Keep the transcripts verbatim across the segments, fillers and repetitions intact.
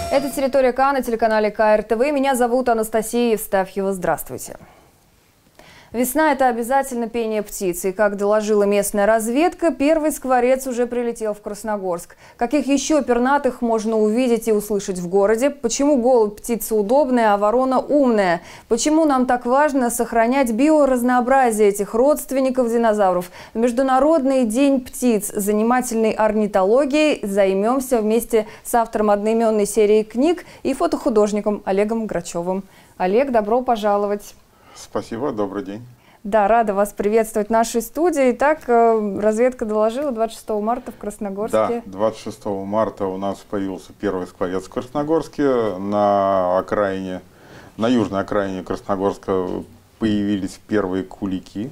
Это «Территория К» на телеканале Ка Эр Тэ Вэ. Меня зовут Анастасия Евстафьева. Здравствуйте. Весна – это обязательно пение птиц. И, как доложила местная разведка, первый скворец уже прилетел в Красногорск. Каких еще пернатых можно увидеть и услышать в городе? Почему голубь – птица удобная, а ворона – умная? Почему нам так важно сохранять биоразнообразие этих родственников динозавров? В Международный день птиц занимательной орнитологией займемся вместе с автором одноименной серии книг и фотохудожником Олегом Грачевым. Олег, добро пожаловать! Спасибо, добрый день. Да, рада вас приветствовать в нашей студии. Итак, разведка доложила двадцать шестого марта в Красногорске. Да, двадцать шестого марта у нас появился первый скворец в Красногорске. На окраине, на южной окраине Красногорска появились первые кулики.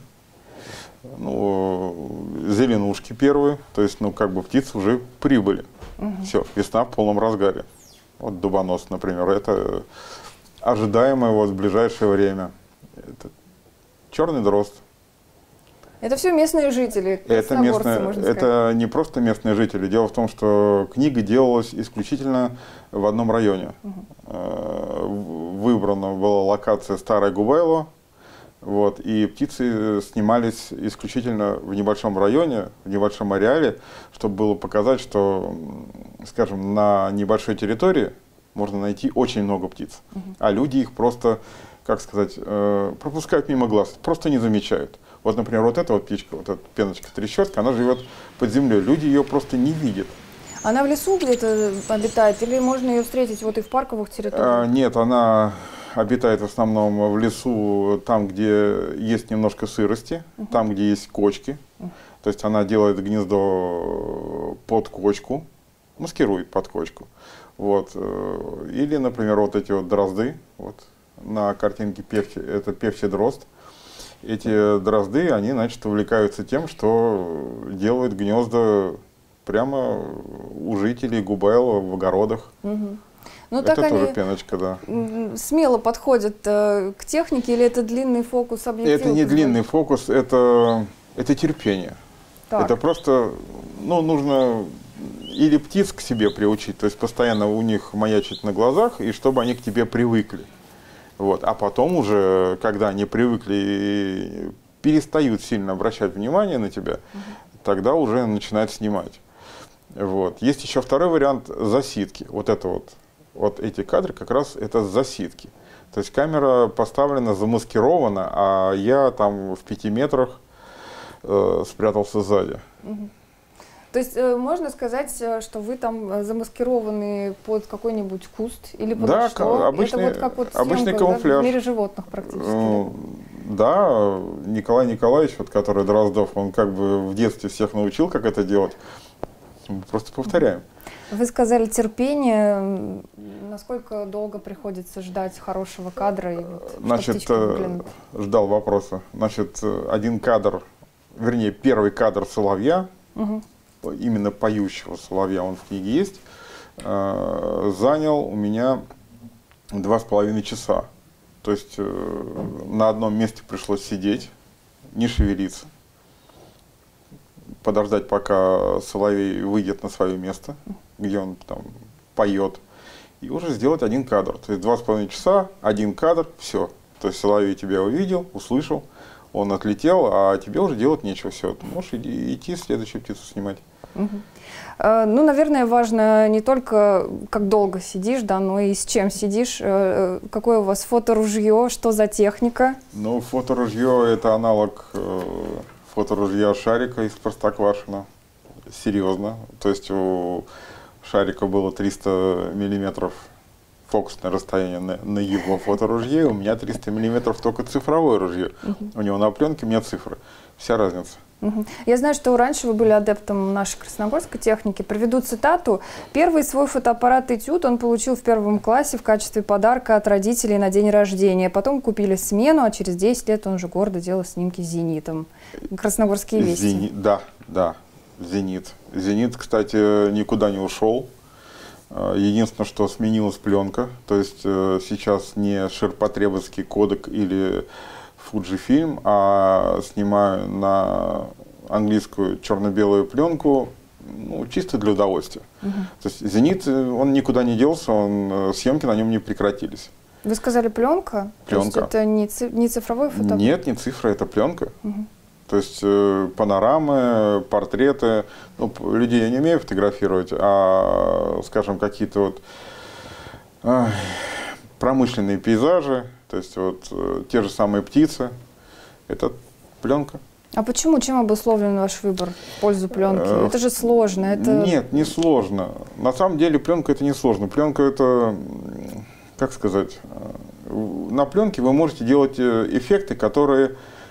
Ну, зеленушки первые. То есть, ну, как бы птицы уже прибыли. Угу. Все, весна в полном разгаре. Вот дубонос, например, это ожидаемое вот в ближайшее время. Это черный дрозд. Это все местные жители, это, местные, можно сказать. Это не просто местные жители. Дело в том, что книга делалась исключительно в одном районе. Угу. Выбрана была локация Старая Губайло. Вот, и птицы снимались исключительно в небольшом районе, в небольшом ареале, чтобы было показать, что, скажем, на небольшой территории можно найти очень много птиц. Угу. А люди их просто, как сказать, пропускают мимо глаз, просто не замечают. Вот, например, вот эта вот птичка, вот эта пеночка-трещотка, она живет под землей, люди ее просто не видят. Она в лесу где-то обитает или можно ее встретить вот и в парковых территориях? А, нет, она обитает в основном в лесу, там, где есть немножко сырости, uh-huh. там, где есть кочки. Uh-huh. То есть она делает гнездо под кочку, маскирует под кочку. Вот. Или, например, вот эти вот дрозды, вот на картинке певчий, это певчий дрозд. Эти дрозды, они, значит, увлекаются тем, что делают гнезда прямо у жителей Губайло в огородах. Угу. Ну, это так тоже они пеночка, да. Смело подходят э, к технике, или это длинный фокус объектива? Это не длинный фокус, это, это терпение. Так. Это просто, ну, нужно или птиц к себе приучить, то есть постоянно у них маячить на глазах, и чтобы они к тебе привыкли. Вот. А потом уже, когда они привыкли и перестают сильно обращать внимание на тебя, угу. тогда уже начинают снимать. Вот. Есть еще второй вариант засидки. Вот это вот. Вот эти кадры как раз это засидки. То есть камера поставлена, замаскирована, а я там в пяти метрах э, спрятался сзади. Угу. То есть э, можно сказать, что вы там замаскированы под какой-нибудь куст или под да, что? Обычный, это вот как вот обычный съемка, камуфляж. Да, в мире животных практически. Э, да, Николай Николаевич, вот, который Дроздов, он как бы в детстве всех научил, как это делать. Мы просто повторяем. Вы сказали терпение. Насколько долго приходится ждать хорошего кадра? И вот, Значит, ждал вопроса. Значит, один кадр, вернее, первый кадр соловья, угу. именно поющего соловья, он в книге есть, занял у меня два с половиной часа. То есть на одном месте пришлось сидеть, не шевелиться, подождать, пока соловей выйдет на свое место, где он там поет, и уже сделать один кадр. То есть два с половиной часа, один кадр, все. То есть соловей тебя увидел, услышал, он отлетел, а тебе уже делать нечего. Все, ты можешь идти следующую птицу снимать. Угу. Ну, наверное, важно не только как долго сидишь, да, но и с чем сидишь. Какое у вас фоторужье, что за техника? Ну, фоторужье – это аналог фоторужья Шарика из Простоквашино. Серьезно. То есть у Шарика было триста миллиметров фокусное расстояние на, на его фоторужье, у меня триста миллиметров только цифровое ружье. Uh-huh. У него на пленке, у меня цифры. Вся разница. Uh-huh. Я знаю, что раньше вы были адептом нашей красногорской техники. Приведу цитату. Первый свой фотоаппарат «Этюд» он получил в первом классе в качестве подарка от родителей на день рождения. Потом купили смену, а через десять лет он уже гордо делал снимки с «Зенитом». Красногорские вести. Зени... Да, да, «Зенит». «Зенит», кстати, никуда не ушел. Единственное, что сменилась пленка, то есть э, сейчас не ширпотребовский кодек или Fujifilm, а снимаю на английскую черно-белую пленку ну, чисто для удовольствия. Угу. То есть «Зенит», он никуда не делся, он, съемки на нем не прекратились. Вы сказали пленка? Пленка. То есть это не, ци не цифровой фотоаппарат? Нет, не цифра, это пленка. Угу. То есть э, панорамы, портреты. Ну, людей я не умею фотографировать, а, скажем, какие-то вот э, промышленные пейзажи, то есть вот э, те же самые птицы. Это пленка. А почему? Чем обусловлен ваш выбор в пользу пленки? Э, Это же сложно. Это... Нет, не сложно. На самом деле пленка это не сложно. Пленка это, как сказать, на пленке вы можете делать эффекты, которые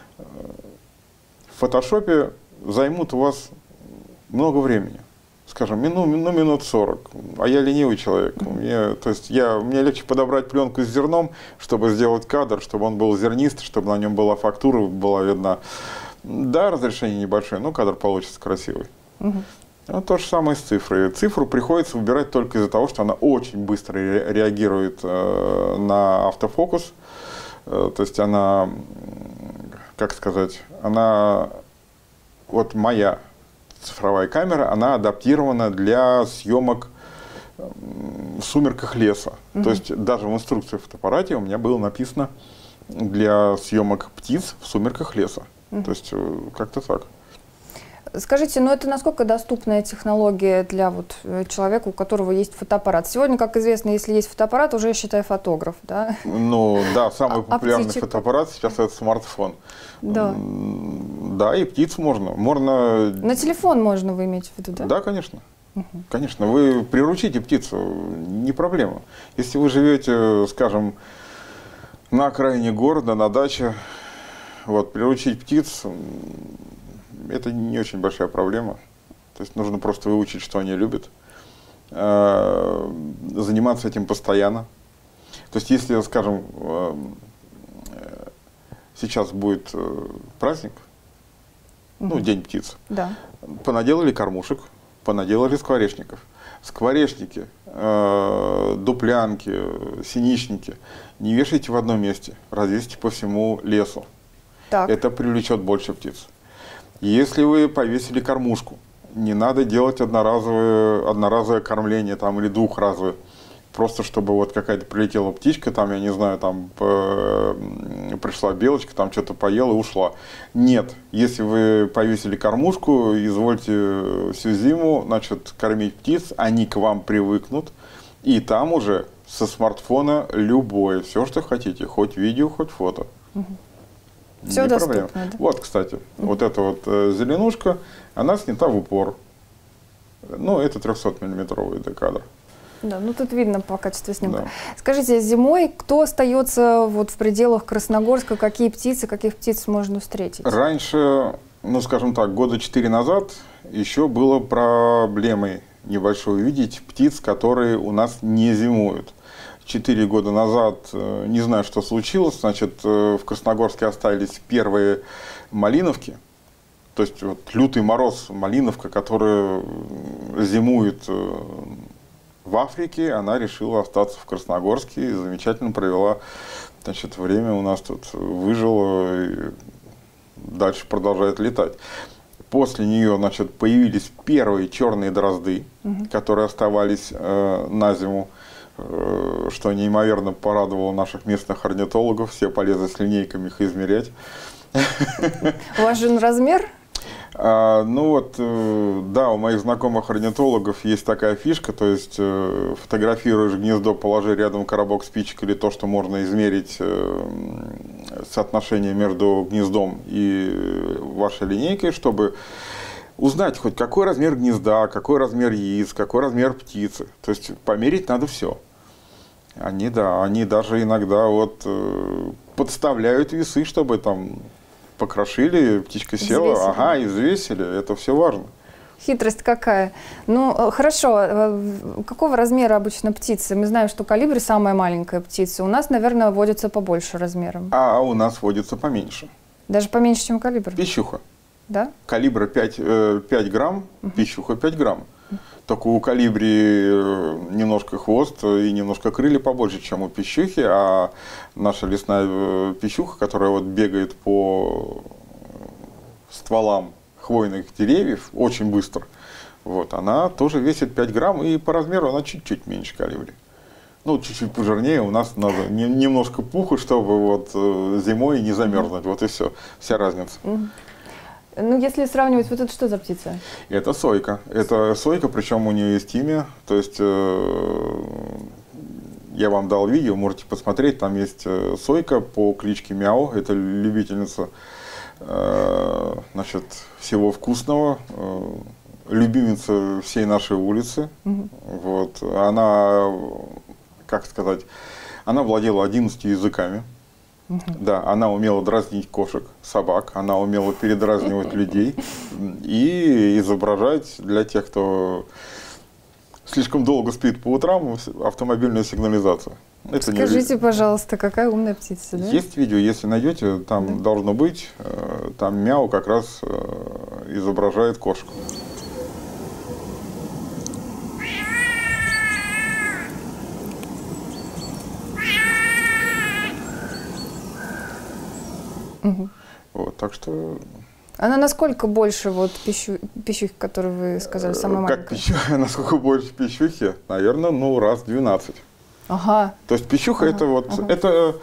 в фотошопе займут у вас много времени. Скажем, ну, ну, минут сорок. А я ленивый человек. Мне, то есть я, мне легче подобрать пленку с зерном, чтобы сделать кадр, чтобы он был зернистый, чтобы на нем была фактура, была видна. Да, разрешение небольшое, но кадр получится красивый. Угу. Ну, то же самое с цифрой. Цифру приходится выбирать только из-за того, что она очень быстро ре реагирует э, на автофокус. Э, то есть она, как сказать, она, вот моя цифровая камера, она адаптирована для съемок в сумерках леса. Mm-hmm. То есть даже в инструкции в фотоаппарате у меня было написано для съемок птиц в сумерках леса. Mm-hmm. То есть как-то так. Скажите, ну это насколько доступная технология для вот человека, у которого есть фотоаппарат? Сегодня, как известно, если есть фотоаппарат, уже, считай, фотограф, да? Ну да, самый популярный Оптичек. фотоаппарат сейчас это смартфон. Да. Да, и птиц можно. Можно... На телефон можно, вы имеете в виду, да? Да, конечно. Угу. Конечно, вы приручите птицу, не проблема. Если вы живете, скажем, на окраине города, на даче, вот, приручить птиц, это не очень большая проблема. То есть нужно просто выучить, что они любят, заниматься этим постоянно. То есть если, скажем, сейчас будет праздник, угу. ну, День птиц, да. Понаделали кормушек, понаделали скворечников. Скворечники, э, дуплянки, синичники не вешайте в одном месте, развесьте по всему лесу. Так. Это привлечет больше птиц. Если вы повесили кормушку, не надо делать одноразовое, одноразовое кормление там, или двухразовое. Просто чтобы вот какая-то прилетела птичка, там, я не знаю, там пришла белочка, там что-то поела и ушла. Нет, если вы повесили кормушку, извольте всю зиму, значит, кормить птиц, они к вам привыкнут, и там уже со смартфона любое, все, что хотите, хоть видео, хоть фото. Угу. Все не доступно, проблема. Да? Вот, кстати, угу. вот эта вот э, зеленушка, она снята в упор. Ну, это трехсотмиллиметровый декадр. Да, ну тут видно по качеству снимка. Да. Скажите, зимой кто остается вот в пределах Красногорска, какие птицы, каких птиц можно встретить? Раньше, ну скажем так, года четыре назад еще было проблемой небольшой увидеть птиц, которые у нас не зимуют. Четыре года назад, не знаю, что случилось, значит, в Красногорске остались первые малиновки. То есть вот лютый мороз, малиновка, которая зимует в Африке, она решила остаться в Красногорске и замечательно провела, значит, время у нас тут, выжила и дальше продолжает летать. После нее, значит, появились первые черные дрозды, угу. которые оставались э, на зиму, э, что неимоверно порадовало наших местных орнитологов. Все полезли с линейками их измерять. Важен размер? А, ну вот, э, да, у моих знакомых орнитологов есть такая фишка, то есть э, фотографируешь гнездо, положи рядом коробок спичек или то, что можно измерить э, соотношение между гнездом и вашей линейкой, чтобы узнать хоть какой размер гнезда, какой размер яиц, какой размер птицы. То есть померить надо все. Они, да, они даже иногда вот э, подставляют весы, чтобы там... Покрошили, птичка села, взвесили. Ага, и взвесили, это все важно. Хитрость какая. Ну, хорошо, какого размера обычно птицы? Мы знаем, что колибри самая маленькая птица. У нас, наверное, водится побольше размером. А у нас водится поменьше. Даже поменьше, чем калибр? Пищуха. Да? Калибр пять, пять грамм, угу. Пищуха пять грамм. Только у калибри немножко хвост и немножко крылья побольше, чем у пищухи, а наша лесная пищуха, которая вот бегает по стволам хвойных деревьев очень быстро, Вот, она тоже весит пять грамм, и по размеру она чуть-чуть меньше колибри. Ну, чуть-чуть пожирнее, у нас надо не, немножко пуха, чтобы вот э, зимой не замерзнуть. Вот и все, вся разница. Ну, если сравнивать, вот это что за птица? Это сойка. Это сойка, причем у нее есть имя. То есть э, я вам дал видео, можете посмотреть. Там есть э, сойка по кличке Мяу. Это любительница э, значит, всего вкусного. Э, любимица всей нашей улицы. Угу. Вот. Она, как сказать, она владела одиннадцатью языками. Uh-huh. Да, она умела дразнить кошек, собак, она умела передразнивать людей и изображать для тех, кто слишком долго спит по утрам, автомобильную сигнализацию. Это Скажите, не... пожалуйста, какая умная птица, да? Есть видео, если найдете, там да. должно быть, там Мяу как раз изображает кошку. Угу. Вот, так что... Она насколько больше вот пищу, пищухи, которую вы сказали, самая маленькая? Как пищуха, насколько больше пищухи? Наверное, ну, раз двенадцать. Ага. То есть пищуха ага. это вот, ага. это,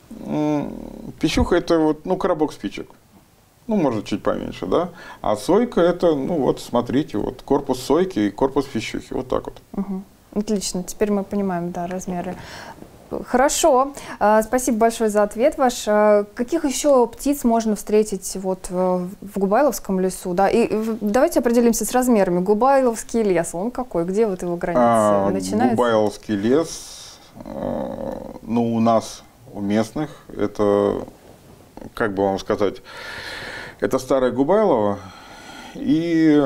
пищуха это вот, ну, коробок спичек. Ну, может, чуть поменьше, да? А сойка это, ну, вот, смотрите, вот, корпус сойки и корпус пищухи, вот так вот. Угу. Отлично, теперь мы понимаем, да, размеры. Хорошо, спасибо большое за ответ ваш. Каких еще птиц можно встретить вот в Губайловском лесу? Да? И давайте определимся с размерами. Губайловский лес, он какой? Где вот его границы а, начинаются? Губайловский лес, ну, у нас, у местных, это, как бы вам сказать, это старая Губайлова и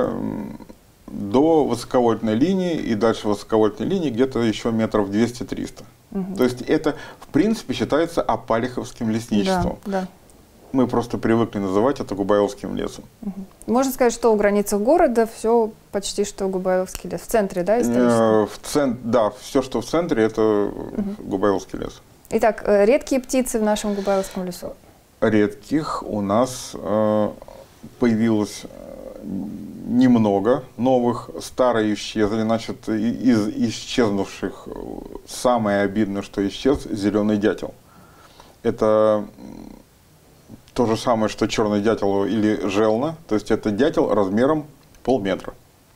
до высоковольтной линии, и дальше высоковольтной линии где-то еще метров двести-триста. Угу. То есть это, в принципе, считается апалиховским лесничеством. Да, да. Мы просто привыкли называть это Губайловским лесом. Угу. Можно сказать, что у границах города все почти что Губайловский лес. В центре, да, исторически? В цент... Да, все, что в центре, это угу. Губайловский лес. Итак, редкие птицы в нашем Губайловском лесу? Редких у нас э, появилось немного новых, старые исчезли, значит, из исчезнувших самое обидное, что исчез, зеленый дятел. Это то же самое, что черный дятел или желна, то есть это дятел размером полметра.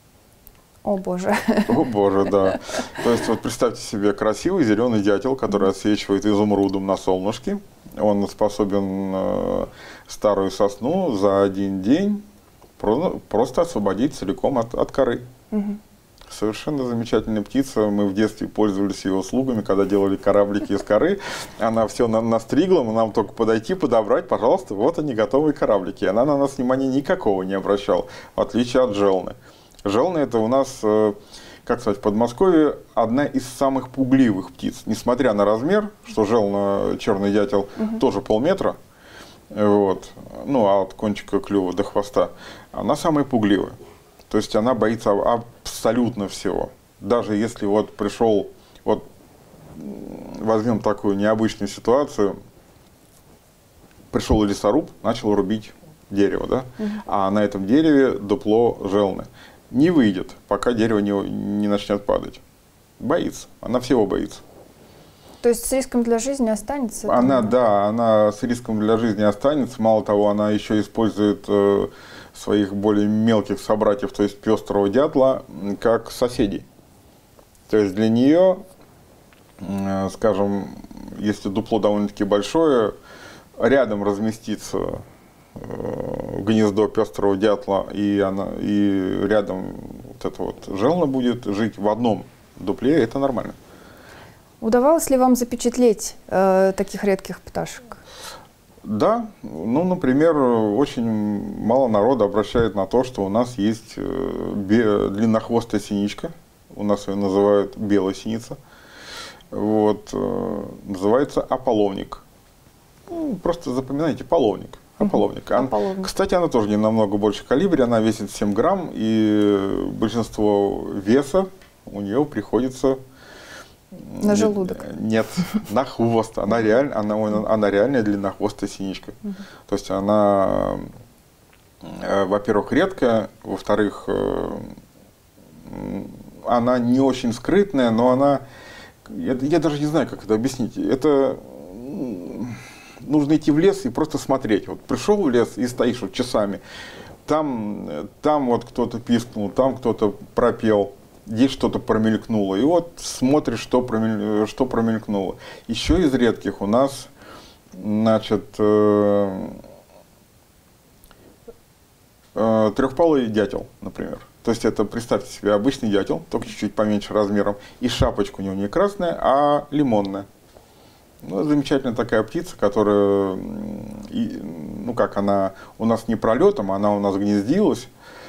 О боже. О боже, да. То есть вот представьте себе красивый зеленый дятел, который отсвечивает изумрудом на солнышке. Он способен э, старую сосну за один день просто освободить целиком от, от коры. Угу. Совершенно замечательная птица. Мы в детстве пользовались ее услугами, когда делали кораблики из коры. Она все на, настригла, мы нам только подойти, подобрать, пожалуйста, вот они, готовые кораблики. Она на нас внимания никакого не обращала, в отличие от желны. Желны это у нас, как сказать, в Подмосковье одна из самых пугливых птиц. Несмотря на размер, что желна, черный дятел, угу. тоже полметра, вот, ну, а от кончика клюва до хвоста, она самая пугливая. То есть она боится абсолютно всего. Даже если вот пришел, вот возьмем такую необычную ситуацию, пришел лесоруб, начал рубить дерево, да, угу. а на этом дереве дупло желны. Не выйдет, пока дерево не, не начнет падать. Боится, она всего боится. То есть с риском для жизни останется? Она, да, она с риском для жизни останется. Мало того, она еще использует э, своих более мелких собратьев, то есть пестрого дятла, как соседей. То есть для нее, э, скажем, если дупло довольно-таки большое, рядом разместится э, гнездо пестрого дятла, и, она, и рядом вот эта вот желна будет жить в одном дупле, это нормально. Удавалось ли вам запечатлеть э, таких редких пташек? Да, ну, например, очень мало народа обращает на то, что у нас есть длиннохвостая синичка, у нас ее называют белая синица, вот, называется ополовник. Ну, просто запоминайте, половник. Ополовник. Угу. Ополовник. Кстати, она тоже не намного больше калибре, она весит семь грамм, и большинство веса у нее приходится... На желудок? Нет, на хвост. Она, реаль, она, она реальная длиннохвостая синичка. Угу. То есть она, во-первых, редкая, во-вторых, Она не очень скрытная, но она... Я, я даже не знаю, как это объяснить. Это... Нужно идти в лес и просто смотреть. Вот пришел в лес и стоишь вот часами. Там, там вот кто-то пискнул, там кто-то пропел, здесь что-то промелькнуло. И вот смотришь, что, промель... что промелькнуло. Еще из редких у нас, значит, э... Э, трехпалый дятел, например. То есть это, представьте себе, обычный дятел, только чуть-чуть поменьше размером. И шапочка у него не красная, а лимонная. Ну, замечательная такая птица, которая, ну как, она у нас не пролетом, она у нас гнездилась.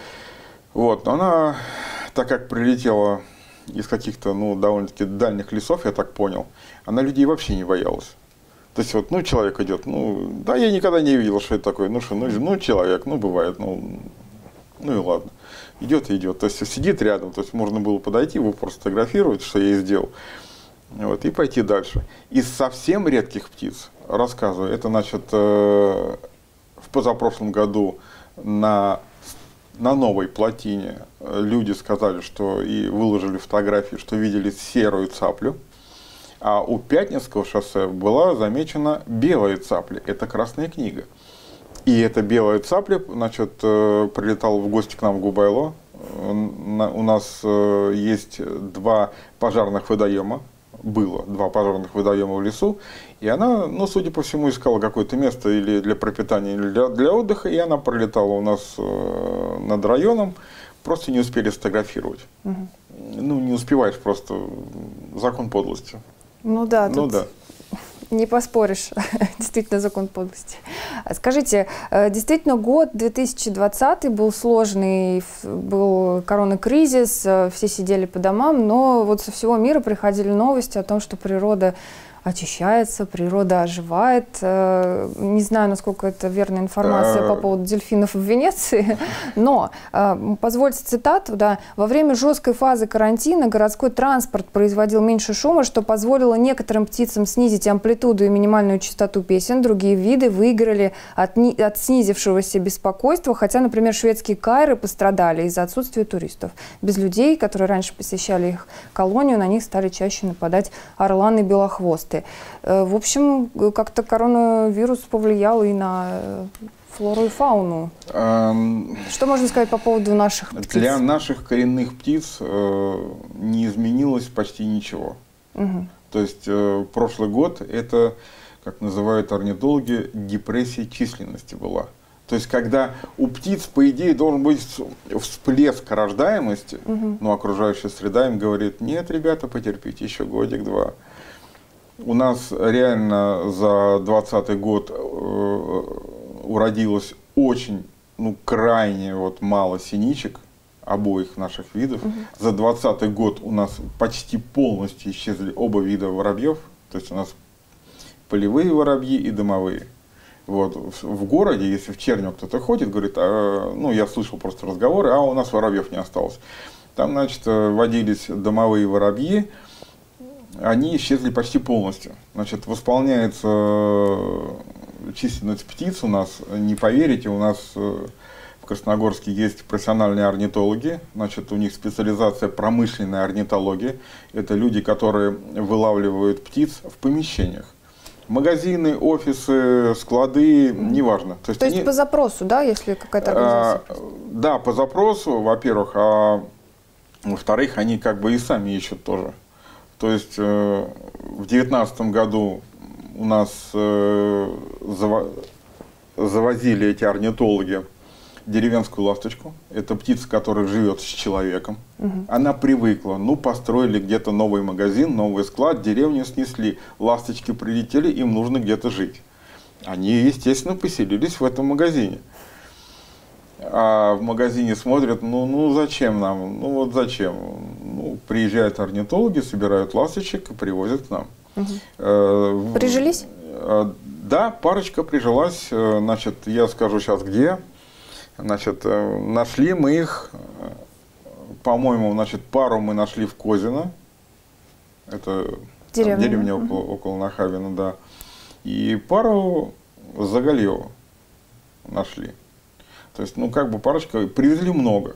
Вот, но она, так как прилетела из каких-то, ну, довольно-таки дальних лесов, я так понял, она людей вообще не боялась. То есть вот, ну, человек идет, ну, да, я никогда не видел, что это такое, ну, что, ну, ну человек, ну, бывает, ну, ну и ладно. Идет и идет, то есть сидит рядом, то есть можно было подойти, его просто сфотографировать, что я и сделал. Вот, и пойти дальше. Из совсем редких птиц, рассказываю, это, значит, э, в позапрошлом году на, на новой плотине люди сказали, что и выложили фотографии, что видели серую цаплю, а у Пятницкого шоссе была замечена белая цапля, это Красная книга. И эта белая цапля, значит, э, прилетала в гости к нам в Губайло. У нас э, есть два пожарных водоема. Было два пожарных водоема в лесу, и она, ну, судя по всему, искала какое-то место или для пропитания, или для, для отдыха, и она пролетала у нас э, над районом, просто не успели сфотографировать. Угу. Ну, не успеваешь, просто закон подлости. Ну да, ну, тут да. Не поспоришь, действительно закон подлости. Скажите, действительно год две тысячи двадцатый был сложный, был коронакризис, все сидели по домам, но вот со всего мира приходили новости о том, что природа очищается, природа оживает. Не знаю, насколько это верная информация по поводу дельфинов в Венеции, но позвольте цитату, да, во время жесткой фазы карантина городской транспорт производил меньше шума, что позволило некоторым птицам снизить амплитуду и минимальную частоту песен. Другие виды выиграли от, от снизившегося беспокойства, хотя, например, шведские кайры пострадали из-за отсутствия туристов. Без людей, которые раньше посещали их колонию, на них стали чаще нападать орланы и белохвосты. В общем, как-то коронавирус повлиял и на флору и фауну. Эм, Что можно сказать по поводу наших птиц? Для наших коренных птиц э, не изменилось почти ничего. Угу. То есть э, прошлый год это, как называют орнитологи, депрессия численности была. То есть когда у птиц, по идее, должен быть всплеск рождаемости, угу. но окружающая среда им говорит: нет, ребята, потерпите еще годик-два. У нас реально за двадцатый год э, уродилось очень, ну, крайне вот мало синичек обоих наших видов. Угу. За двадцатый год у нас почти полностью исчезли оба вида воробьев. То есть у нас полевые воробьи и домовые. Вот. В городе, если в Чернево кто-то ходит, говорит, а, ну, я слышал просто разговоры, а у нас воробьев не осталось. Там, значит, водились домовые воробьи. Они исчезли почти полностью. Значит, восполняется численность птиц у нас, не поверите, у нас в Красногорске есть профессиональные орнитологи, значит, у них специализация промышленная орнитология. Это люди, которые вылавливают птиц в помещениях. Магазины, офисы, склады, неважно. То есть, То есть они, по запросу, да, если какая-то организация? А, да, по запросу, во-первых, а во-вторых, они как бы и сами ищут тоже. То есть э, в две тысячи девятнадцатом году у нас э, заво завозили эти орнитологи деревенскую ласточку. Это птица, которая живет с человеком. Угу. Она привыкла. Ну, построили где-то новый магазин, новый склад, деревню снесли, ласточки прилетели, им нужно где-то жить. Они, естественно, поселились в этом магазине. А в магазине смотрят, ну, ну зачем нам, ну вот зачем. Ну, приезжают орнитологи, собирают ласточек и привозят к нам. Угу. Э, Прижились? Э, да, парочка прижилась. Значит, я скажу сейчас где. Значит, э, нашли мы их, по-моему, значит, пару мы нашли в Козино. Это деревня, там, деревня угу. около, около Нахабина, да. И пару Заголева нашли. То есть, ну, как бы парочка, привезли много.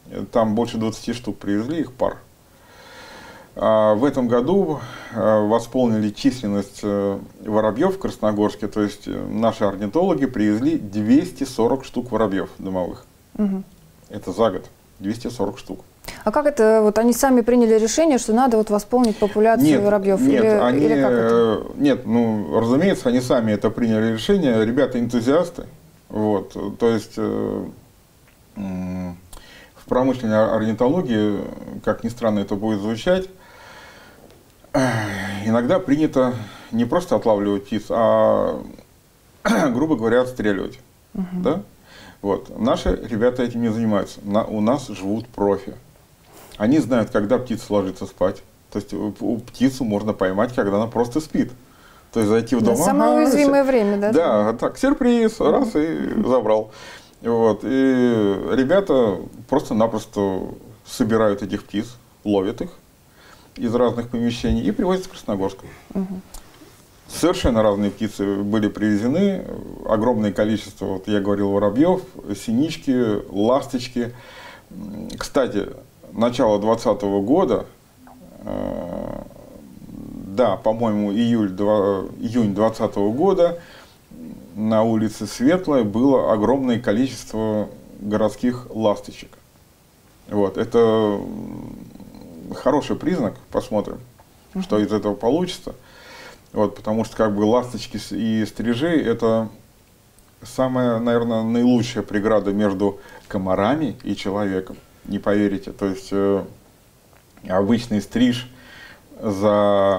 Там больше двадцати штук привезли, их пар. А в этом году восполнили численность воробьев в Красногорске, то есть наши орнитологи привезли двести сорок штук воробьев домовых. Угу. Это за год, двести сорок штук. А как это, вот они сами приняли решение, что надо вот восполнить популяцию нет, воробьев? Нет, или, они, или как это? Нет, ну, разумеется, они сами это приняли решение, ребята энтузиасты, вот, то есть э, э, в промышленной орнитологии, как ни странно это будет звучать, э, иногда принято не просто отлавливать птиц, а, грубо говоря, отстреливать, угу. да? Вот. Наши ребята этим не занимаются, На, у нас живут профи. Они знают, когда птица ложится спать. То есть у птицу можно поймать, когда она просто спит. То есть зайти в дом. Да, самое ага, уязвимое все. время, да? Да, так, сюрприз, раз и забрал. Вот. И ребята просто-напросто собирают этих птиц, ловят их из разных помещений и привозят в Красногорск. Угу. Совершенно разные птицы были привезены, огромное количество, вот я говорил, воробьев, синички, ласточки. Кстати, начало двадцатого года, э, да, по-моему, июль, июнь двадцатого года на улице Светлая было огромное количество городских ласточек. Вот, это хороший признак, посмотрим, uh-huh. что из этого получится. Вот, потому что как бы ласточки и стрижи – это самая, наверное, наилучшая преграда между комарами и человеком. Не поверите. То есть э, обычный стриж за,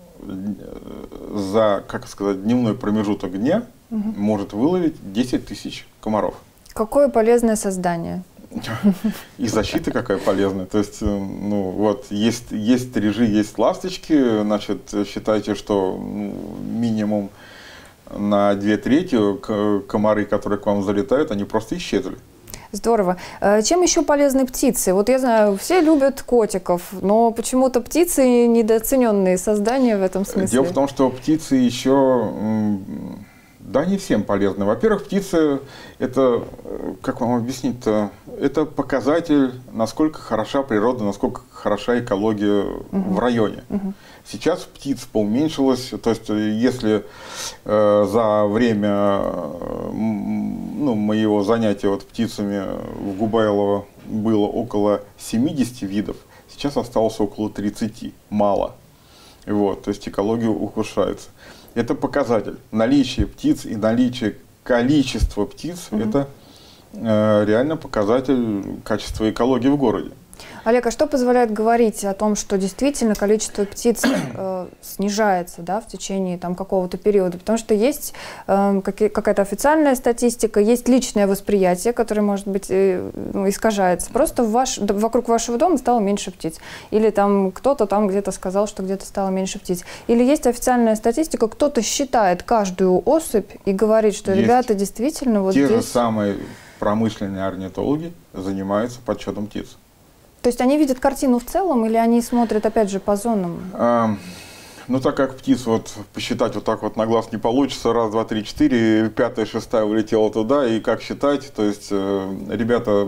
за, как сказать, дневной промежуток дня угу. может выловить десять тысяч комаров. Какое полезное создание. И защита какая полезная. То есть, ну, вот, есть, есть стрижи, есть ласточки, значит, считайте, что ну, минимум на две трети комары, которые к вам залетают, они просто исчезли. Здорово. Чем еще полезны птицы? Вот я знаю, все любят котиков, но почему-то птицы недооцененные создания в этом смысле. Дело в том, что птицы еще, да, не всем полезны. Во-первых, птицы, это, как вам объяснить-то, это показатель, насколько хороша природа, насколько хороша экология угу. в районе. Угу. Сейчас птиц поуменьшилось, то есть если э, за время э, ну, моего занятия вот, птицами в Губайлово было около семидесяти видов, сейчас осталось около тридцати, мало. Вот, то есть экология ухудшается. Это показатель. Наличие птиц и наличие количества птиц угу. это э, реально показатель качества экологии в городе. Олег, а что позволяет говорить о том, что действительно количество птиц э, снижается, да, в течение там, какого-то периода? Потому что есть э, какая-то официальная статистика, есть личное восприятие, которое, может быть, э, ну, искажается. Просто в ваш, вокруг вашего дома стало меньше птиц. Или там кто-то там где-то сказал, что где-то стало меньше птиц. Или есть официальная статистика, кто-то считает каждую особь и говорит, что есть. Ребята действительно вот Те здесь... же самые промышленные орнитологи занимаются подсчетом птиц. То есть они видят картину в целом или они смотрят, опять же, по зонам? А, ну, так как птиц вот посчитать вот так вот на глаз не получится, раз, два, три, четыре, пятая, шестая улетела туда, и как считать, то есть э, ребята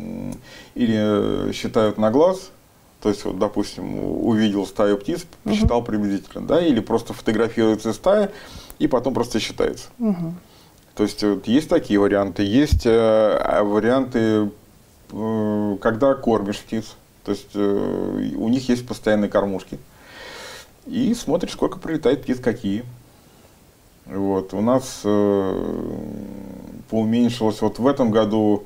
или считают на глаз, то есть, вот, допустим, увидел стаю птиц, посчитал угу. приблизительно, да, или просто фотографируется стая, и потом просто считается. Угу. То есть, вот, есть такие варианты, есть э, варианты, когда кормишь птиц, то есть э, у них есть постоянные кормушки, и смотришь, сколько прилетает птиц, какие. Вот. У нас э, поуменьшилось, вот в этом году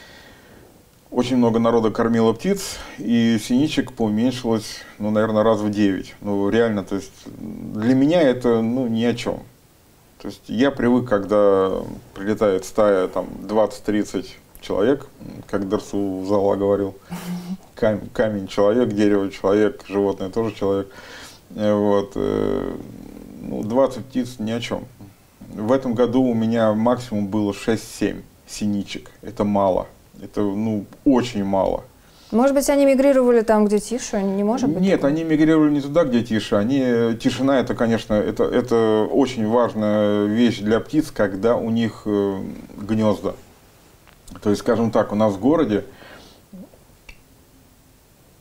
очень много народа кормило птиц, и синичек поуменьшилось, ну, наверное, раз в девять. Ну, реально, то есть для меня это, ну, ни о чем. То есть я привык, когда прилетает стая, там, двадцать-тридцать человек, как Дерсу Зала говорил, камень, камень человек, дерево человек, животное тоже человек. Вот. Ну, двадцать птиц ни о чем. В этом году у меня максимум было шесть-семь синичек. Это мало. Это, ну, очень мало. Может быть, они мигрировали там, где тише? Не может быть? Нет, такого? Они мигрировали не туда, где тише. Они, тишина, это, конечно, это, это очень важная вещь для птиц, когда у них э, гнезда. То есть, скажем так, у нас в городе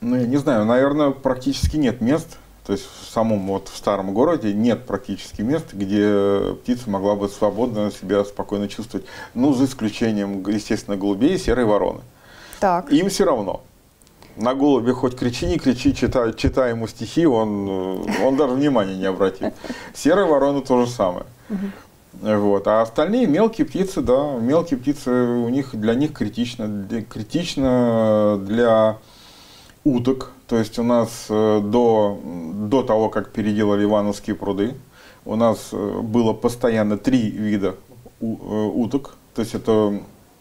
Ну, я не знаю, наверное, практически нет мест, то есть в самом вот в старом городе нет практически мест, где птица могла бы свободно себя спокойно чувствовать. Ну, за исключением, естественно, голубей и серой вороны. Так. Им все равно. На голубе хоть кричи, не кричи, читай, читай ему стихи, он, он даже внимания не обратит. Серая ворона то же самое. Вот. А остальные мелкие птицы, да, мелкие птицы, у них, для них критично, для, критично для уток. То есть у нас до, до того, как переделали Ивановские пруды, у нас было постоянно три вида уток. То есть это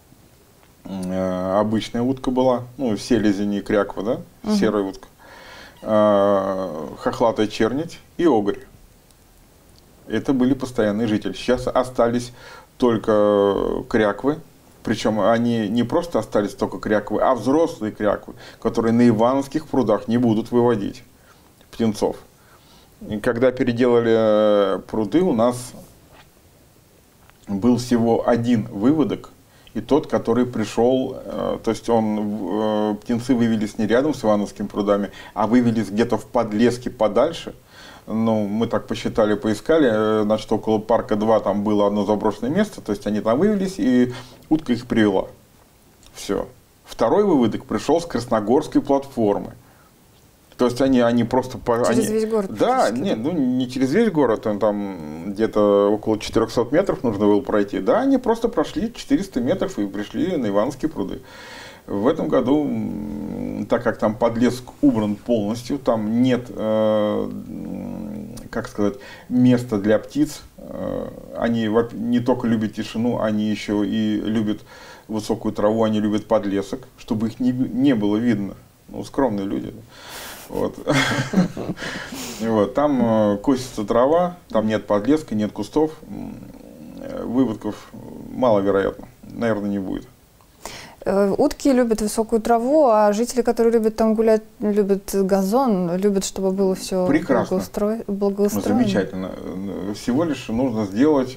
обычная утка была, ну, селезень и кряква, да, угу. серая утка, хохлатая чернить и огрь. Это были постоянные жители. Сейчас остались только кряквы, причем они не просто остались только кряквы, а взрослые кряквы, которые на Ивановских прудах не будут выводить птенцов. И когда переделали пруды, у нас был всего один выводок, и тот, который пришел, то есть он, птенцы вывелись не рядом с Ивановскими прудами, а вывелись где-то в подлеске подальше. Ну, мы так посчитали, поискали, значит, около парка два там было одно заброшенное место, то есть они там вывелись, и утка их привела. Все. Второй выводок пришел с Красногорской платформы. То есть они, они просто... Через они, весь город? Да, нет, ну не через весь город, там где-то около четырёхсот метров нужно было пройти. Да, они просто прошли четыреста метров и пришли на Ивановские пруды. В этом году, так как там подлеск убран полностью, там нет, э, как сказать, места для птиц. Э, они не только любят тишину, они еще и любят высокую траву, они любят подлесок, чтобы их не, не было видно. Ну, скромные люди. Вот. Вот. Там косится трава, там нет подлеска, нет кустов. Выводков маловероятно. Наверное, не будет. Утки любят высокую траву, а жители, которые любят там гулять, любят газон, любят, чтобы было все благоустро... благоустроено. Замечательно. Всего лишь нужно сделать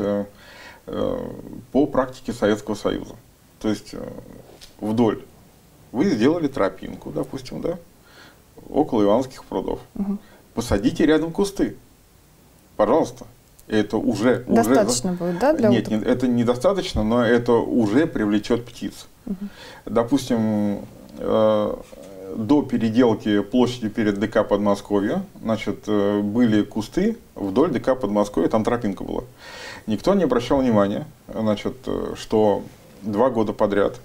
по практике Советского Союза. То есть вдоль. Вы сделали тропинку, допустим, да, около Ивановских прудов. Угу. Посадите рядом кусты. Пожалуйста. Это уже... Достаточно уже... будет, да, для Нет, уток? это недостаточно, но это уже привлечет птиц. Угу. Допустим, э, до переделки площади перед ДК Подмосковья, значит, э, были кусты вдоль ДК Подмосковья, там тропинка была. Никто не обращал внимания, значит, что два года подряд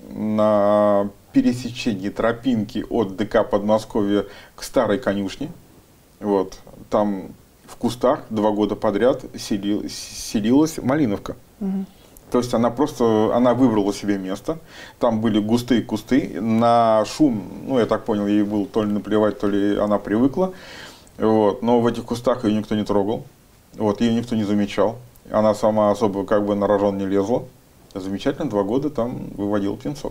на пересечении тропинки от ДК Подмосковья к старой конюшне, вот, там в кустах два года подряд селилась, селилась малиновка. Угу. То есть она просто, она выбрала себе место, там были густые кусты, на шум, ну я так понял, ей было то ли наплевать, то ли она привыкла, вот, но в этих кустах ее никто не трогал, вот, ее никто не замечал, она сама особо как бы на рожон не лезла, замечательно, два года там выводила птенцов.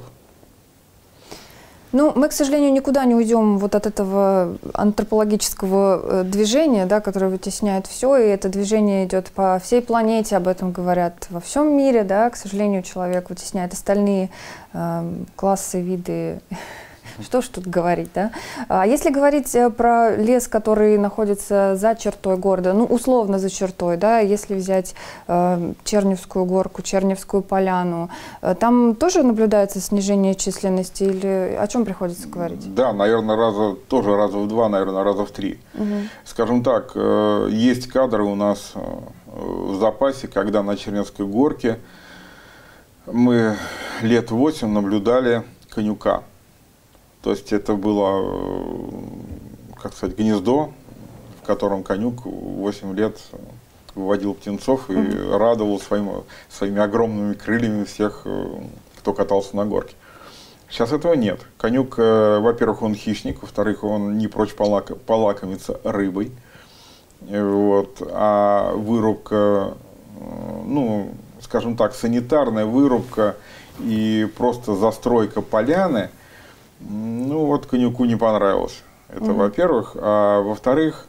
Ну, мы, к сожалению, никуда не уйдем вот от этого антропологического движения, да, которое вытесняет все, и это движение идет по всей планете, об этом говорят во всем мире, да, к сожалению, человек вытесняет остальные э, классы, виды. Что ж тут говорить, да? А если говорить про лес, который находится за чертой города, ну, условно за чертой, да, если взять э, Черневскую горку, Черневскую поляну, э, там тоже наблюдается снижение численности или о чем приходится говорить? Да, наверное, раза, тоже раза в два, наверное, раза в три. Угу. Скажем так, э, есть кадры у нас э, в запасе, когда на Черневской горке мы лет восемь наблюдали конюка. То есть это было, как сказать, гнездо, в котором конюк восемь лет выводил птенцов и mm-hmm. радовал своим, своими огромными крыльями всех, кто катался на горке. Сейчас этого нет. Конюк, во-первых, он хищник, во-вторых, он не прочь полак- полакомиться рыбой. Вот. А вырубка, ну, скажем так, санитарная вырубка и просто застройка поляны, ну вот конюку не понравилось. Это, mm-hmm. во-первых. А во-вторых,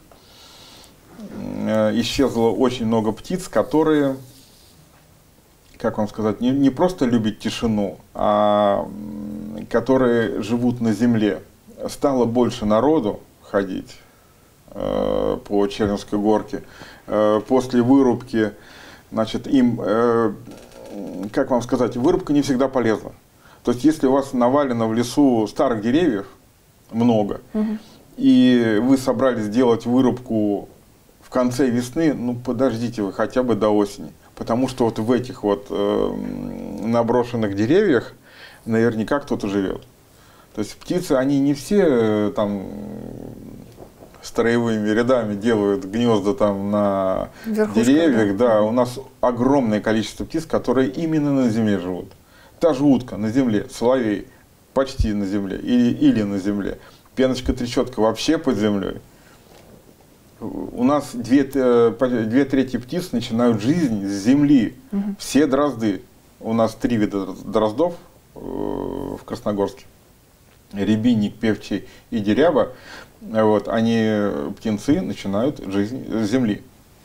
исчезло очень много птиц, которые, как вам сказать, не, не просто любят тишину, а которые живут на земле. стало больше народу ходить э, по Черневской горке, э, после вырубки, значит, им, э, как вам сказать, вырубка не всегда полезна. То есть, если у вас навалено в лесу старых деревьев много, угу. и вы собрались делать вырубку в конце весны, ну, подождите вы хотя бы до осени. Потому что вот в этих вот э, наброшенных деревьях наверняка кто-то живет. То есть птицы, они не все э, там строевыми рядами делают гнезда там на верхушках, деревьях. Да. Да, у нас огромное количество птиц, которые именно на земле живут. Та же утка на земле, соловей почти на земле или, или на земле. Пеночка-трещотка вообще под землей. У нас две, две трети птиц начинают жизнь с земли. Угу. Все дрозды. У нас три вида дроздов в Красногорске. Рябинник, певчий и деряба. Вот, они, птенцы, начинают жизнь с земли.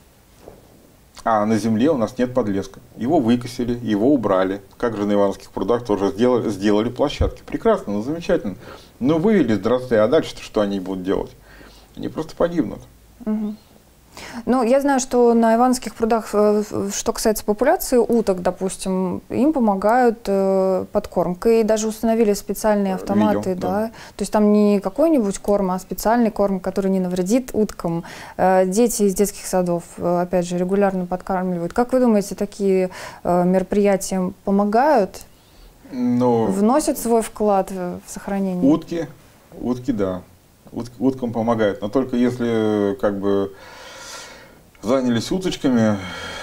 А на земле у нас нет подлеска. Его выкосили, его убрали. Как же на Ивановских прудах тоже сделали, сделали площадки. Прекрасно, ну замечательно. Но вывели дрозды, а дальше-то что они будут делать? Они просто погибнут. Угу. Ну, я знаю, что на Ивановских прудах, что касается популяции уток, допустим, им помогают э, подкормкой, и даже установили специальные автоматы, Видел, да? да. То есть там не какой-нибудь корм, а специальный корм, который не навредит уткам. Э, дети из детских садов, э, опять же, регулярно подкармливают. Как вы думаете, такие э, мероприятия помогают? Но вносят свой вклад в сохранение? Утки, утки, да. Ут, уткам помогают, но только если как бы занялись уточками,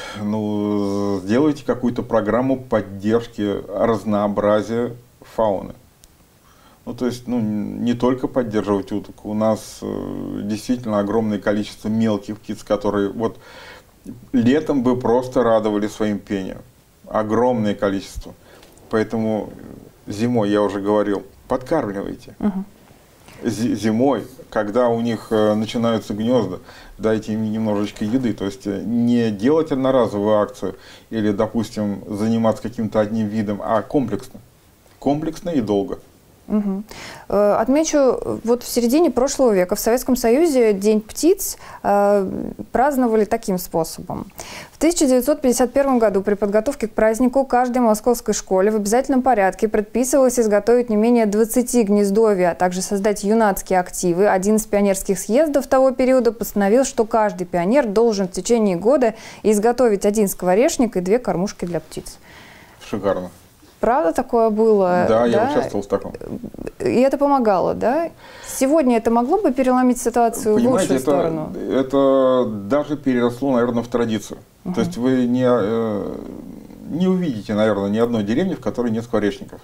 ну, сделайте какую-то программу поддержки разнообразия фауны. Ну, то есть, ну, не только поддерживать уток. У нас э, действительно огромное количество мелких птиц, которые вот летом бы просто радовали своим пением. Огромное количество. Поэтому зимой, я уже говорил, подкармливайте. Угу. Зимой, когда у них э, начинаются гнезда, дайте им немножечко еды. То есть не делать одноразовую акцию или, допустим, заниматься каким-то одним видом, а комплексно. Комплексно и долго. Угу. Отмечу, вот в середине прошлого века в Советском Союзе День птиц э, праздновали таким способом. В тысяча девятьсот пятьдесят первом году при подготовке к празднику каждой московской школе в обязательном порядке предписывалось изготовить не менее двадцати гнездовий, а также создать юнацкие активы. Один из пионерских съездов того периода постановил, что каждый пионер должен в течение года изготовить один скворечник и две кормушки для птиц. Шикарно. Правда такое было? Да, да, я участвовал в таком. И это помогало, да? Сегодня это могло бы переломить ситуацию Понимаете, в лучшую это, сторону? Это даже переросло, наверное, в традицию. Uh-huh. То есть вы не, не увидите, наверное, ни одной деревни, в которой нет скворечников.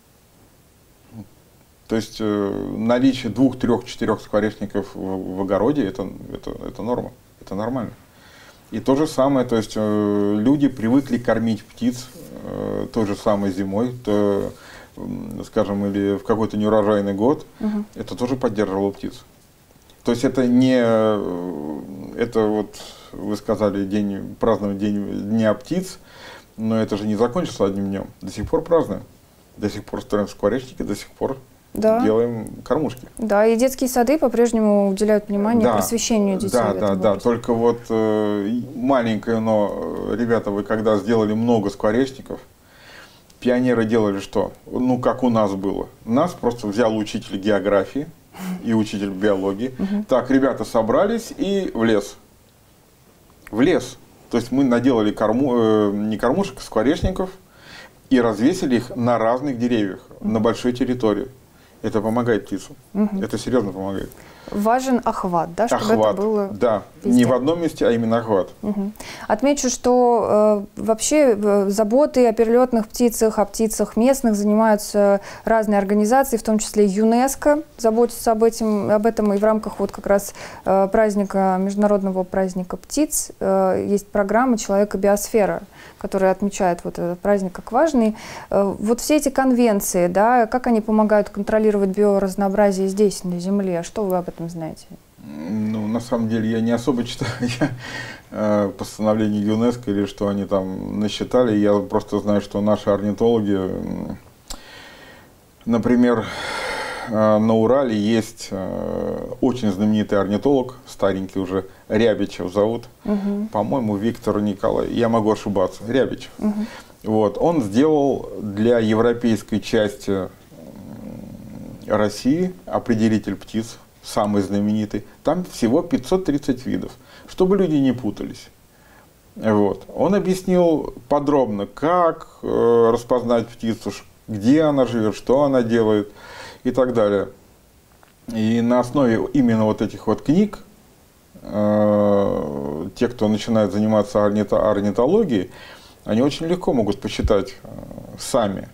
То есть наличие двух, трех, четырех скворечников в, в огороде это, это, это норма, это нормально. И то же самое, то есть люди привыкли кормить птиц той же самой зимой, то, скажем, или в какой-то неурожайный год, угу. это тоже поддерживало птиц. То есть это не, это вот вы сказали день, праздновать день Дня птиц, но это же не закончится одним днем. До сих пор празднуем, до сих пор строим скворечники, до сих пор да. делаем кормушки. Да, и детские сады по-прежнему уделяют внимание да. просвещению детей. Да, да, да. Только вот э, маленькое, но, ребята, вы когда сделали много скворечников, пионеры делали что? Ну, как у нас было. Нас просто взял учитель географии и учитель биологии. Угу. Так, ребята собрались и в лес. В лес. То есть мы наделали корму, э, не кормушек, а скворечников и развесили их на разных деревьях, угу. на большой территории. Это помогает птицам. Угу. Это серьезно помогает. Важен охват, да, чтобы охват, это было да. везде. Не в одном месте, а именно охват. Угу. Отмечу, что э, вообще э, заботой о перелетных птицах, о птицах местных занимаются разные организации, в том числе ЮНЕСКО, заботятся об этом, об этом и в рамках вот как раз э, праздника, международного праздника птиц э, есть программа «Человек и биосфера», которая отмечает вот этот праздник как важный. Э, вот все эти конвенции, да, как они помогают контролировать биоразнообразие здесь, на Земле? Что вы об этом знаете? Ну, на самом деле, я не особо читаю я, э, постановление ЮНЕСКО или что они там насчитали. Я просто знаю, что наши орнитологи, например, на Урале есть очень знаменитый орнитолог, старенький уже, Рябичев зовут, угу. по-моему, Виктор Николай, я могу ошибаться, Рябичев. Угу. Вот, он сделал для европейской части России определитель птиц, самый знаменитый. Там всего пятьсот тридцать видов, чтобы люди не путались. Вот. Он объяснил подробно, как э, распознать птицу, где она живет, что она делает и так далее. И на основе именно вот этих вот книг, э, те, кто начинает заниматься орнито орнитологией, они очень легко могут посчитать э, сами,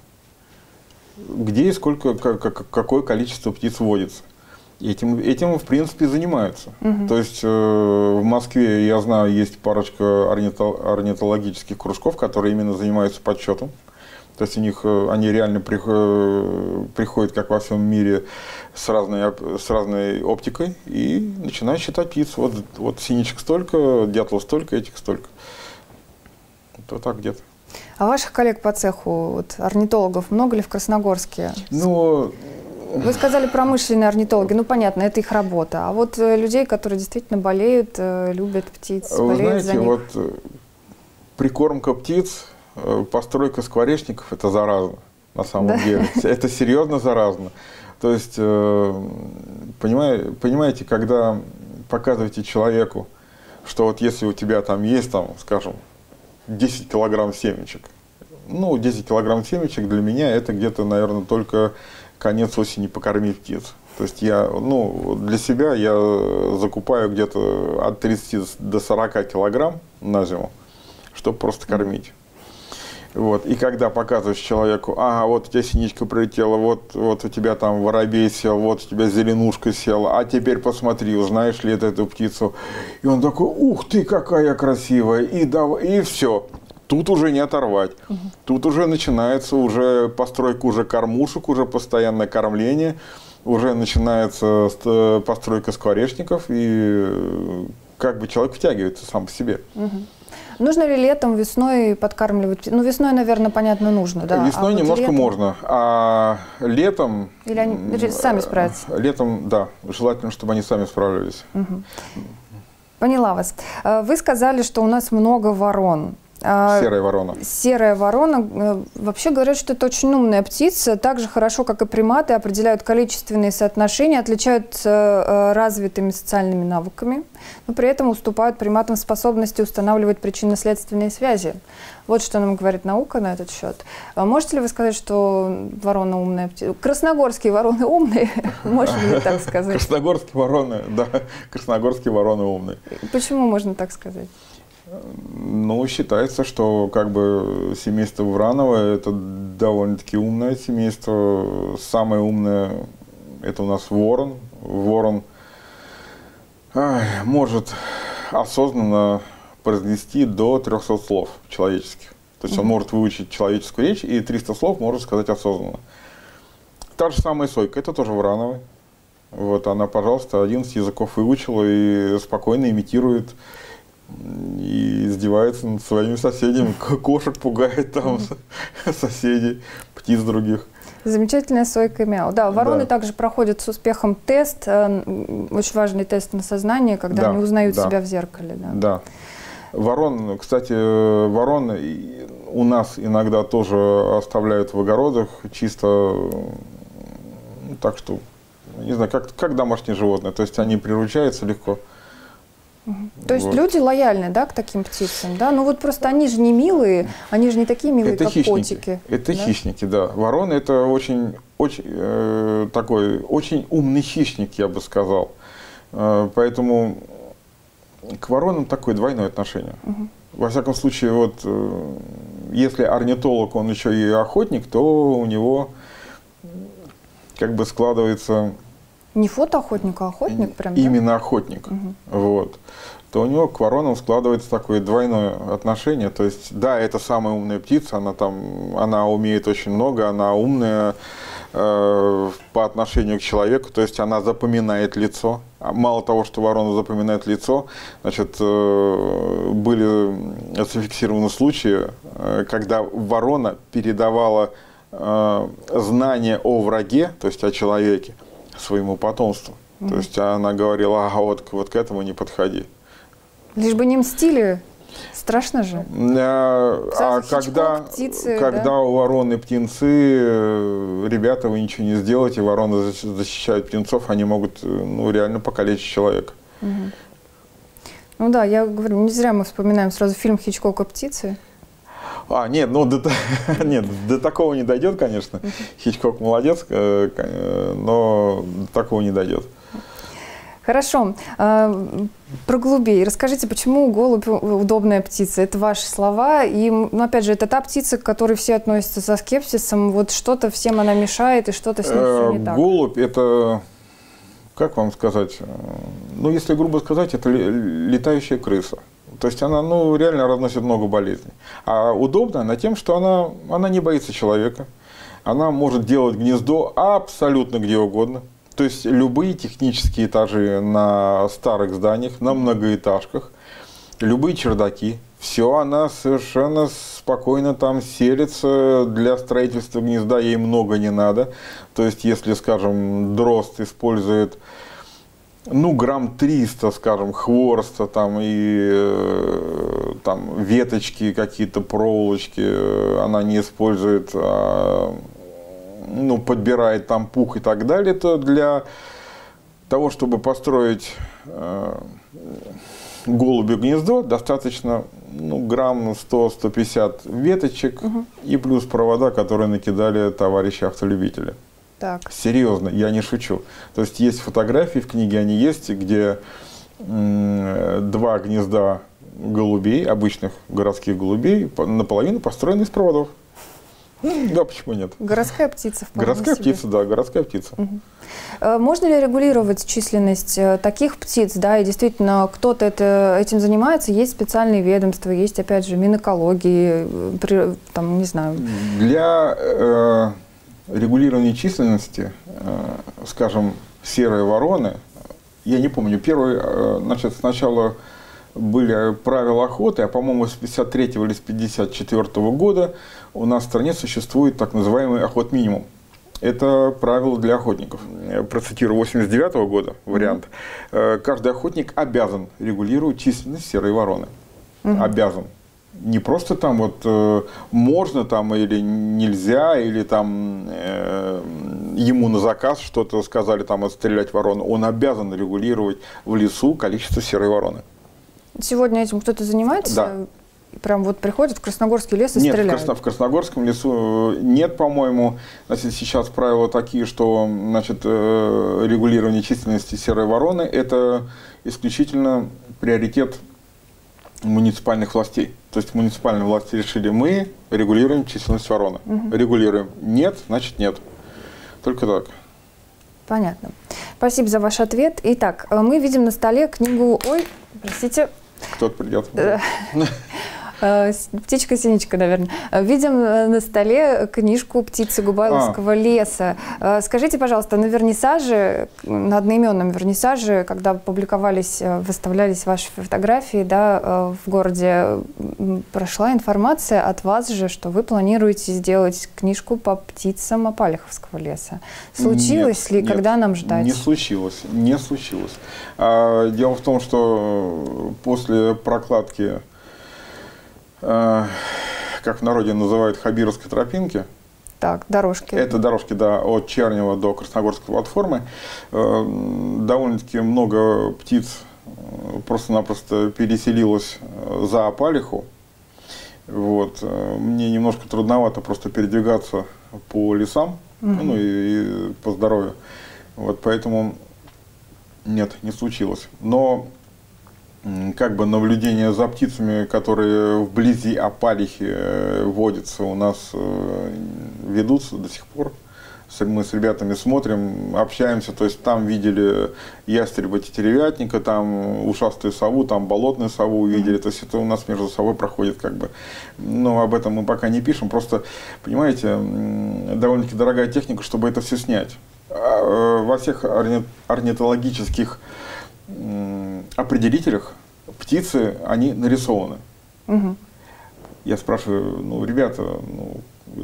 где и сколько, как, какое количество птиц водится. Этим, этим в принципе, занимаются. Угу. То есть э, в Москве, я знаю, есть парочка орнито орнитологических кружков, которые именно занимаются подсчетом. То есть у них, они реально при, э, приходят, как во всем мире, с разной, с разной оптикой и начинают считать птиц. Вот, вот синичек столько, дятлов столько, этих столько. Вот так где-то. А ваших коллег по цеху, вот, орнитологов, много ли в Красногорске? Ну, вы сказали промышленные орнитологи, ну понятно, это их работа. А вот э, людей, которые действительно болеют, э, любят птиц, вы болеют знаете, за них. Вот прикормка птиц, э, постройка скворечников – это заразно, на самом да? деле. Это серьезно заразно. То есть, э, понимаете, понимаете, когда показываете человеку, что вот если у тебя там есть, там, скажем, десять килограмм семечек. Ну, десять килограмм семечек для меня это где-то, наверное, только конец осени покормить птиц. То есть я, ну, для себя я закупаю где-то от тридцати до сорока килограмм на зиму, чтобы просто кормить. Вот. И когда показываешь человеку, ага, вот у тебя синичка прилетела, вот, вот у тебя там воробей сел, вот у тебя зеленушка села, а теперь посмотри, узнаешь ли это, эту птицу. И он такой, ух ты, какая красивая, и, давай, и все. Тут уже не оторвать. Угу. Тут уже начинается уже постройка уже кормушек, уже постоянное кормление, уже начинается постройка скворечников, и как бы человек втягивается сам по себе. Угу. Нужно ли летом, весной подкармливать? Ну, весной, наверное, понятно, нужно, да. Весной а немножко вот летом... можно, а летом... Или они сами справятся? Летом, да. Желательно, чтобы они сами справлялись. Угу. Поняла вас. Вы сказали, что у нас много ворон. Серая ворона. Серая ворона. Вообще говорят, что это очень умная птица. Так же хорошо, как и приматы, определяют количественные соотношения, отличаются развитыми социальными навыками, но при этом уступают приматам в способности устанавливать причинно-следственные связи. Вот что нам говорит наука на этот счет. Можете ли вы сказать, что ворона умная птица? Красногорские вороны умные? Можно ли так сказать? Красногорские вороны, да. Красногорские вороны умные. Почему можно так сказать? Ну, считается, что как бы семейство Вранова это довольно-таки умное семейство. Самое умное это у нас ворон. Ворон ай, может осознанно произнести до трёхсот слов человеческих. То есть он может выучить человеческую речь и триста слов может сказать осознанно. Та же самая сойка, это тоже Врановый. Вот она, пожалуйста, одиннадцать языков выучила и спокойно имитирует и издевается над своими соседями, кошек пугает там соседей, птиц других. Замечательная сойка мяу. Да, вороны да. также проходят с успехом тест, очень важный тест на сознание, когда да, они узнают да. себя в зеркале. Да. да. Ворон, кстати, ворон у нас иногда тоже оставляют в огородах, чисто, ну, так что, не знаю, как, как домашние животные, то есть они приручаются легко. Угу. То есть вот. Люди лояльны, да, к таким птицам, да? Ну вот просто они же не милые, они же не такие милые, это как хищники. Котики. Это да? хищники, да. Вороны это очень, очень э, такой, очень умный хищник, я бы сказал. Э, поэтому к воронам такое двойное отношение. Угу. Во всяком случае, вот э, если орнитолог, он еще и охотник, то у него как бы складывается... Не фотоохотник, а охотник прям, именно да? охотник. Угу. Вот. То у него к воронам складывается такое двойное отношение. То есть, да, это самая умная птица, она там, она умеет очень много, она умная э, по отношению к человеку, то есть она запоминает лицо. Мало того, что ворона запоминает лицо, значит, э, были зафиксированы случаи, э, когда ворона передавала э, знание о враге, то есть о человеке, своему потомству. Mm-hmm. То есть она говорила, ага, вот, вот к этому не подходи. Лишь бы не мстили. Страшно же. А, а когда, птицы, когда да? у вороны птенцы, ребята, вы ничего не сделаете, вороны защищают птенцов, они могут ну, реально покалечить человека. Угу. Ну да, я говорю, не зря мы вспоминаем сразу фильм Хичкока «Птицы». А, нет, ну до, нет, до такого не дойдет, конечно. Uh-huh. Хичкок молодец, но до такого не дойдет. Хорошо. Про голубей. Расскажите, почему голубь удобная птица? Это ваши слова. И, ну, опять же, это та птица, к которой все относятся со скепсисом. Вот что-то всем она мешает, и что-то с ней все не так. Голубь – это, как вам сказать, ну, если грубо сказать, это летающая крыса. То есть она, ну, реально разносит много болезней. А удобна она тем, что она, она не боится человека. Она может делать гнездо абсолютно где угодно. То есть любые технические этажи на старых зданиях, на многоэтажках, любые чердаки, все она совершенно спокойно там селится. Для строительства гнезда ей много не надо. То есть если, скажем, дрозд использует ну, грамм триста, скажем, хвороста там, и там, веточки, какие-то проволочки она не использует, а ну, подбирает там пух и так далее, то для того, чтобы построить э, голубю гнездо, достаточно ну, грамм сто — сто пятьдесят веточек угу. и плюс провода, которые накидали товарищи автолюбители. Так. Серьезно, я не шучу. То есть есть фотографии в книге, они есть, где м, два гнезда голубей, обычных городских голубей, наполовину построены из проводов. Да, почему нет? Городская птица. Городская себе. птица, да, городская птица. Угу. Можно ли регулировать численность таких птиц, да, и действительно кто-то это, этим занимается, есть специальные ведомства, есть, опять же, Минэкологии, там, не знаю. Для э, регулирования численности, э, скажем, серой вороны, я не помню, первый, э, значит, сначала были правила охоты, а, по-моему, с пятьдесят третьего или с пятьдесят четвёртого года у нас в стране существует так называемый охот-минимум. Это правило для охотников. Я процитирую восемьдесят девятого года вариант. Mm-hmm. Каждый охотник обязан регулировать численность серой вороны. Mm-hmm. Обязан. Не просто там вот э, можно там или нельзя, или там э, ему на заказ что-то сказали, там отстрелять ворону. Он обязан регулировать в лесу количество серой вороны. Сегодня этим кто-то занимается? Да. Прям вот приходит в Красногорский лес и нет, стреляет? Нет, в, в Красногорском лесу нет, по-моему. Значит, сейчас правила такие, что значит, регулирование численности серой вороны – это исключительно приоритет муниципальных властей. То есть муниципальные власти решили, мы регулируем численность вороны. Угу. Регулируем. Нет, значит нет. Только так. Понятно. Спасибо за ваш ответ. Итак, мы видим на столе книгу... Ой, простите. Кто-то придет. Птичка-синичка, наверное. Видим на столе книжку «Птицы Губайловского а. леса». Скажите, пожалуйста, на вернисаже, на одноименном вернисаже, когда публиковались, выставлялись ваши фотографии, да, в городе, прошла информация от вас же, что вы планируете сделать книжку по птицам Апалиховского леса. Случилось нет, ли, нет, когда нам ждать? Не случилось, не случилось. Дело в том, что после прокладки, как в народе называют, Хабировской тропинки. Так, дорожки. Это дорожки, да, от Чернева до Красногорской платформы. Довольно-таки много птиц просто-напросто переселилось за Апалиху. Вот. Мне немножко трудновато просто передвигаться по лесам, угу. ну и, и по здоровью. Вот, поэтому нет, не случилось. Но как бы наблюдения за птицами, которые вблизи Апалихи водятся, у нас ведутся до сих пор. Мы с ребятами смотрим, общаемся, то есть там видели ястреба тетеревятника, там ушастую сову, там болотную сову увидели, то есть это у нас между собой проходит как бы. Но об этом мы пока не пишем, просто, понимаете, довольно-таки дорогая техника, чтобы это все снять. Во всех орнитологических определителях птицы, они нарисованы. Угу. Я спрашиваю, ну, ребята, ну,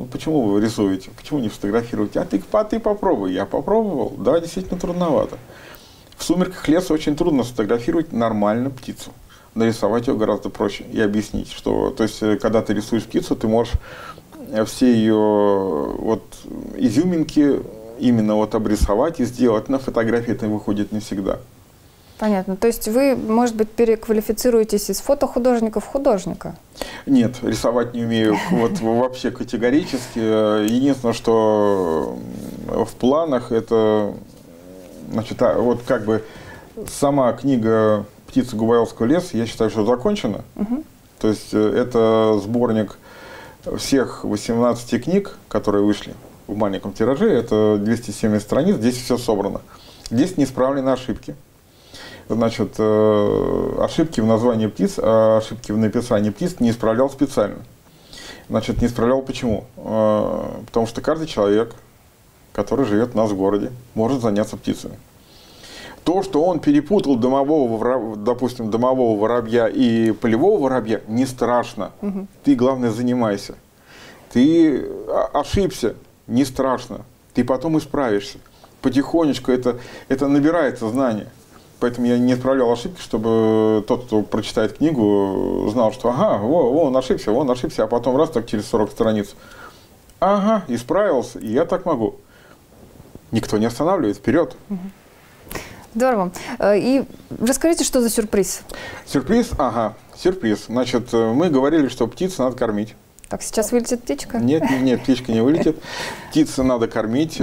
ну почему вы рисуете, почему не фотографируете? А ты, а ты попробуй. Я попробовал, да, действительно трудновато. В сумерках леса очень трудно сфотографировать нормально птицу. Нарисовать ее гораздо проще и объяснить, что, то есть, когда ты рисуешь птицу, ты можешь все ее вот изюминки именно вот обрисовать и сделать. На фотографии это выходит не всегда. Понятно. То есть вы, может быть, переквалифицируетесь из фотохудожника в художника? Нет, рисовать не умею вот вообще категорически. Единственное, что в планах, это, значит, вот как бы сама книга «Птицы Губайловского леса», я считаю, что закончена. Угу. То есть это сборник всех восемнадцати книг, которые вышли в маленьком тираже. Это двести семьдесят страниц, здесь все собрано. Здесь не исправлены ошибки. Значит, ошибки в названии птиц, а ошибки в написании птиц не исправлял специально. Значит, не исправлял почему? Потому что каждый человек, который живет у нас в городе, может заняться птицами. То, что он перепутал домового, допустим, домового воробья и полевого воробья, не страшно. Угу. Ты, главное, занимайся. Ты ошибся, не страшно. Ты потом исправишься. Потихонечку это, это набирается знание. Поэтому я не исправлял ошибки, чтобы тот, кто прочитает книгу, знал, что ага, во, во, он ошибся, он ошибся, а потом раз так через сорок страниц. Ага, исправился, и я так могу. Никто не останавливает, вперед. Здорово. И расскажите, что за сюрприз? Сюрприз? Ага, сюрприз. Значит, мы говорили, что птицу надо кормить. Так, сейчас вылетит птичка? Нет, нет, птичка не вылетит. Птицу надо кормить.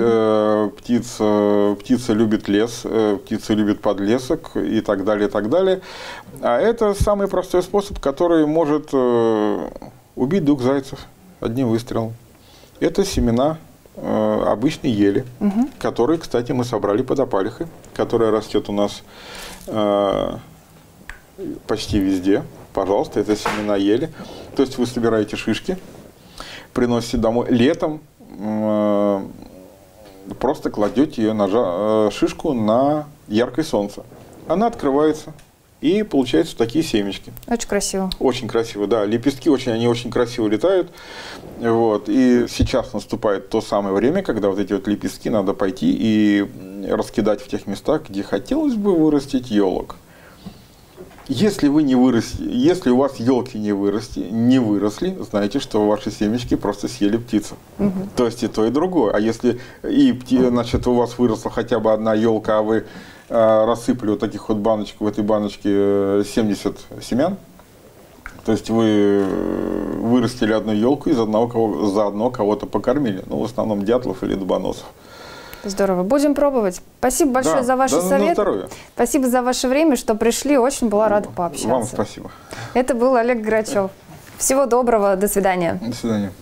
Птица, птица любит лес, птица любит подлесок и так далее, и так далее. А это самый простой способ, который может убить двух зайцев одним выстрелом. Это семена обычной ели, угу. которые, кстати, мы собрали под опалихой, которая растет у нас почти везде. Пожалуйста, это семена ели. То есть вы собираете шишки, приносите домой. Летом э, просто кладете ее на жа, э, шишку на яркое солнце. Она открывается, и получаются такие семечки. Очень красиво. Очень красиво, да. Лепестки очень, они очень красиво летают. Вот. И сейчас наступает то самое время, когда вот эти вот лепестки надо пойти и раскидать в тех местах, где хотелось бы вырастить елок. Если вы не выросли, если у вас елки не выросли, не выросли, знаете, что ваши семечки просто съели птицу. Угу. То есть и то, и другое. А если и, значит, у вас выросла хотя бы одна елка, а вы э, рассыпали вот таких вот баночек, в этой баночке семьдесят семян, то есть вы вырастили одну елку и заодно, кого, заодно кого-то покормили. Ну, в основном дятлов или дубоносов. Здорово. Будем пробовать. Спасибо большое да, за ваши да, советы. Спасибо за ваше время, что пришли. Очень была рада пообщаться. Вам спасибо. Это был Олег Грачев. Всего доброго. До свидания. До свидания.